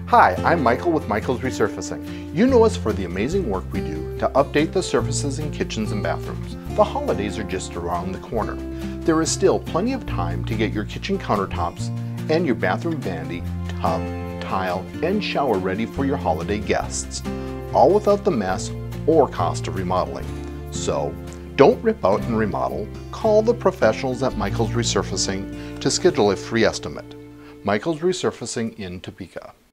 Hi, I'm Michael with Michael's Resurfacing. You know us for the amazing work we do to update the surfaces in kitchens and bathrooms. The holidays are just around the corner. There is still plenty of time to get your kitchen countertops and your bathroom vanity, tub, tile, and shower ready for your holiday guests, all without the mess or cost of remodeling. So, don't rip out and remodel. Call the professionals at Michael's Resurfacing to schedule a free estimate. Michael's Resurfacing in Topeka.